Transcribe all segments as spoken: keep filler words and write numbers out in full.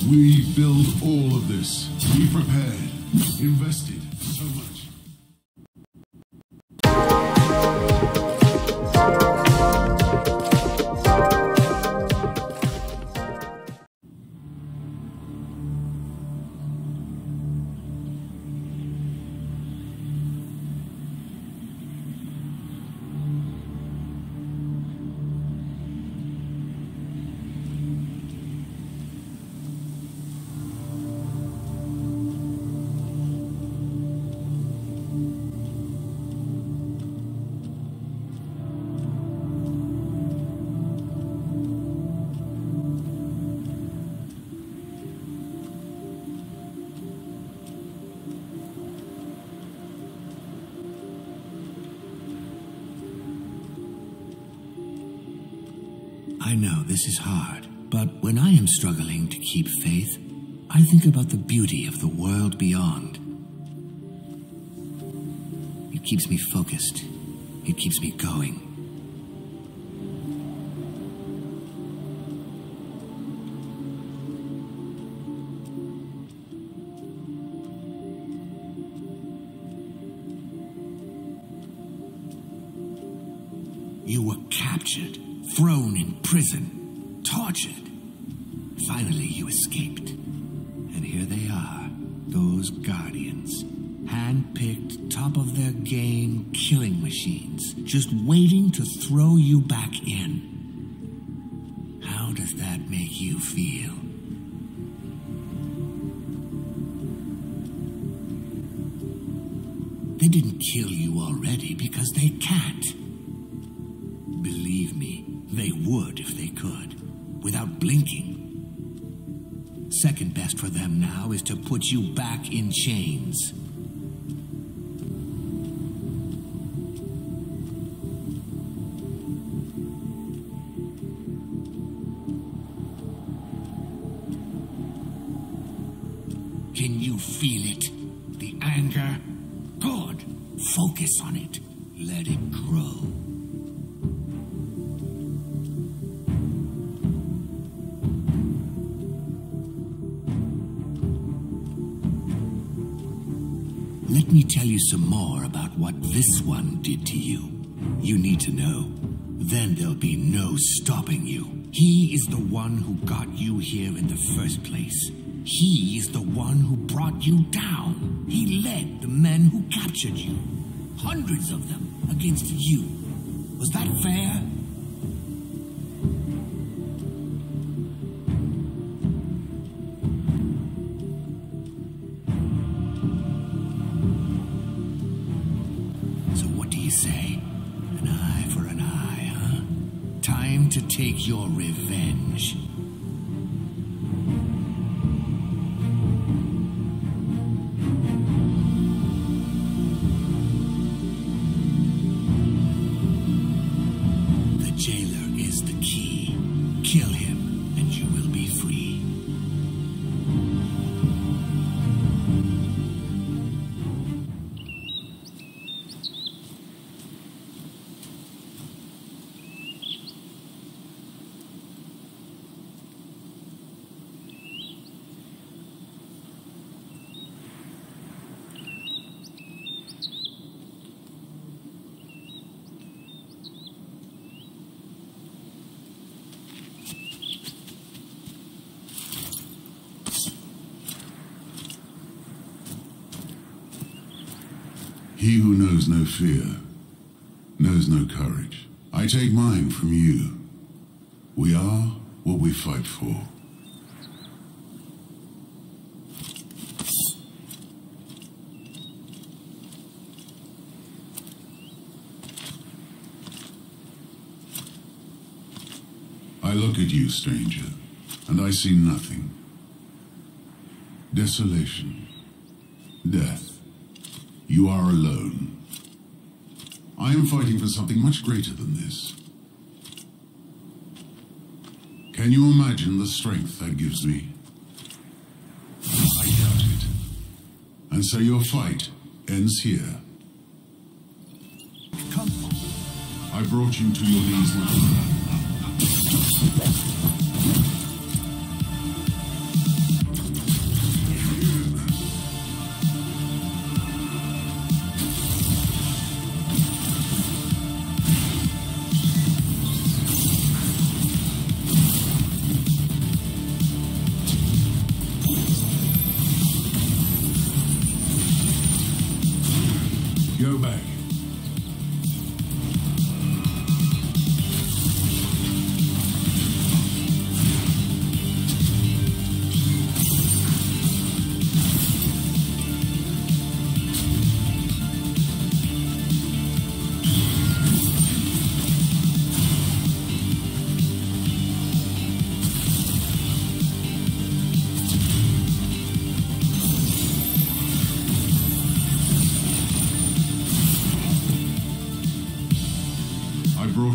We build all of this. We prepared, invested so much. I know this is hard, but when I am struggling to keep faith, I think about the beauty of the world beyond. It keeps me focused. It keeps me going. You were captured. Thrown in prison, tortured. Finally, you escaped. And here they are, those guardians. Hand-picked, top of their game killing machines, just waiting to throw you back in. How does that make you feel? They didn't kill you already because they can't. Believe me, they would if they could, without blinking. Second best for them now is to put you back in chains. Can you feel it? The anger? Good. Focus on it. Let it grow. Let me tell you some more about what this one did to you. You need to know. Then there'll be no stopping you. He is the one who got you here in the first place. He is the one who brought you down. He led the men who captured you. Hundreds of them against you. Was that fair? Say, an eye for an eye, huh? Time to take your revenge. The jailer is the key. Kill him, and you will be free. He who knows no fear, knows no courage. I take mine from you. We are what we fight for. I look at you, stranger, and I see nothing. Desolation. Death. You are alone. I am fighting for something much greater than this. Can you imagine the strength that gives me? I doubt it. And so your fight ends here. Come on. I brought you to your knees now.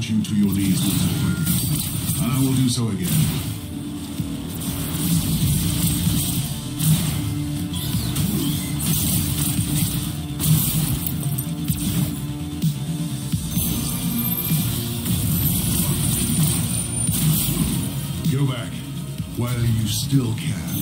brought you to your knees once already, and I will do so again. Go back while you still can.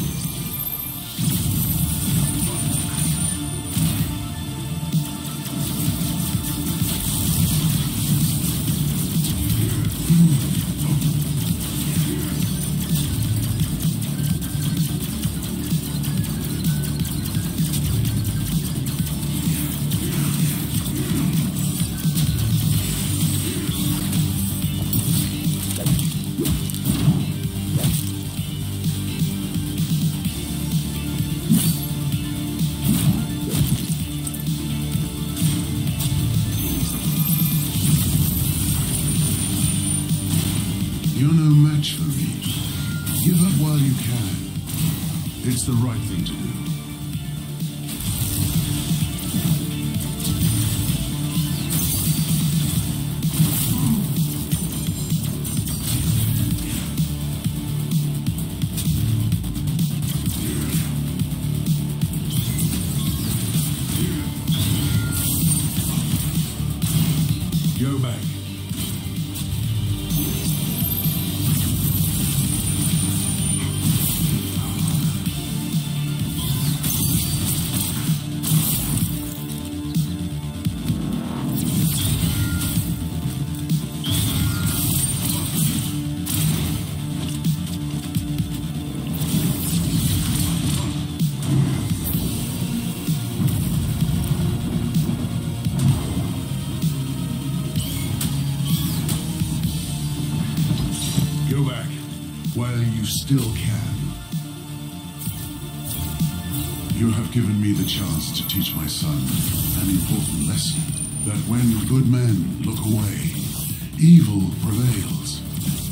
You're no match for me. Give up while you can. It's the right thing to do. Go back. Go back while you still can. You have given me the chance to teach my son an important lesson, that when good men look away, evil prevails.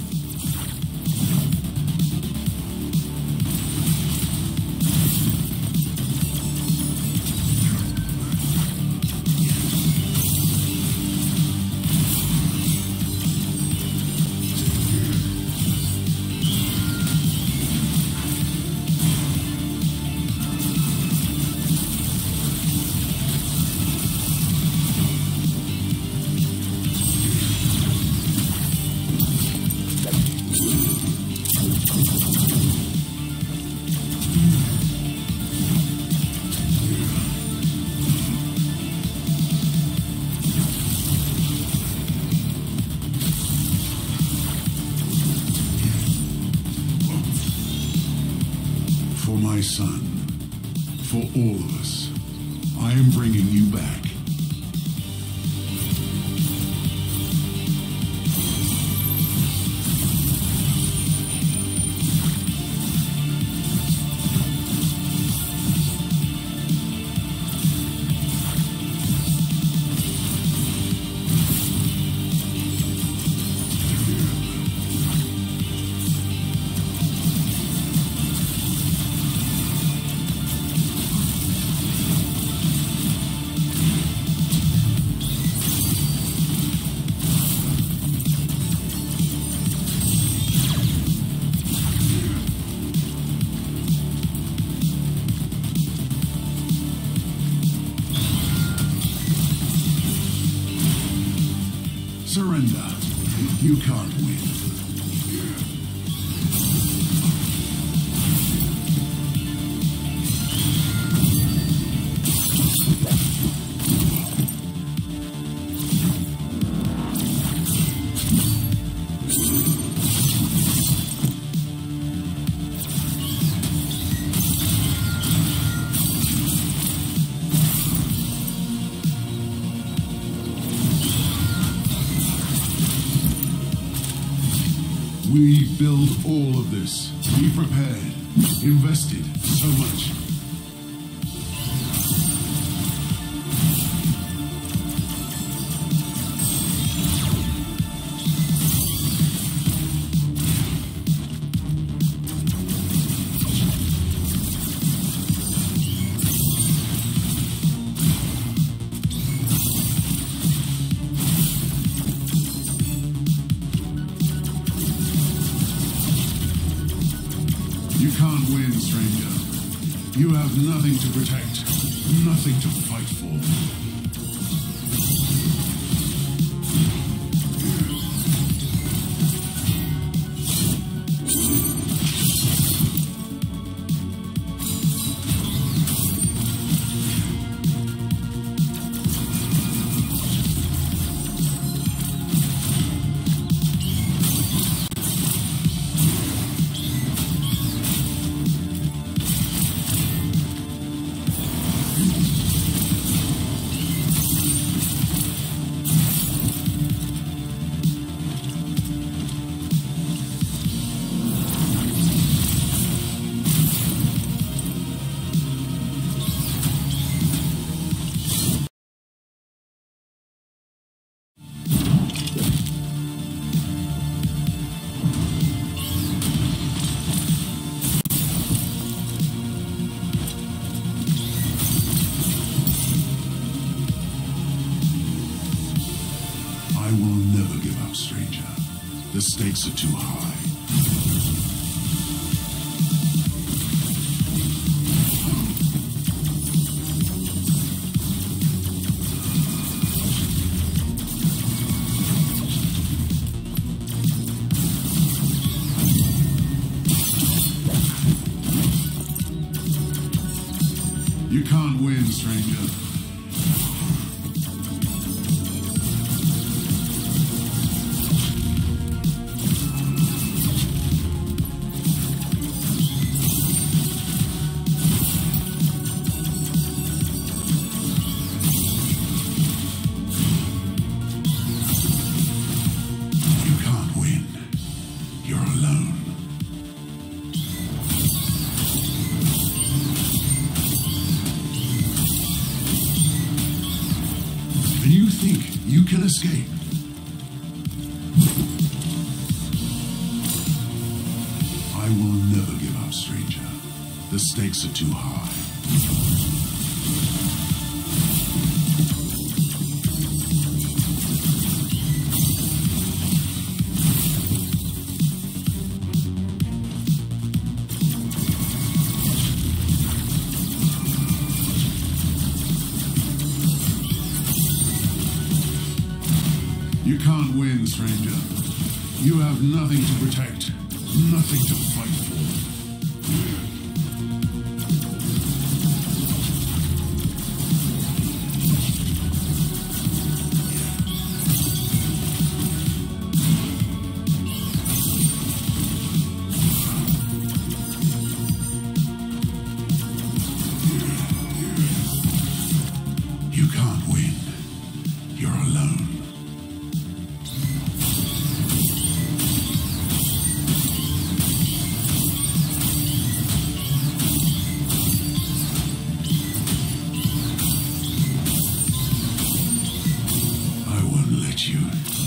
For my son, for all of us, I am bringing you back. Surrender. You can't win. We build all of this. We prepared, invested so much. You can't win, stranger. You have nothing to protect, nothing to fight for. I will never give up, stranger. The stakes are too high. You can't win, stranger. And you think you can escape? I will never give up, stranger. The stakes are too high. You can't win, stranger. You have nothing to protect, nothing to fight for. You can't win. You're alone. You.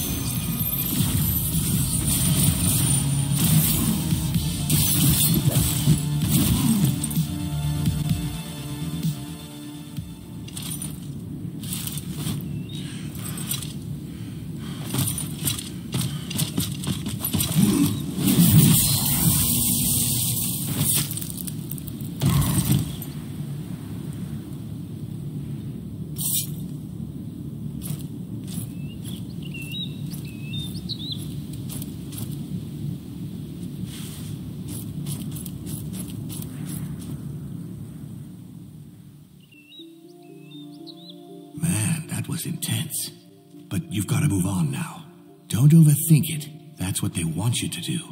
That was intense. But you've got to move on now. Don't overthink it. That's what they want you to do.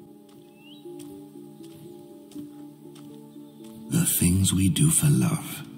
The things we do for love.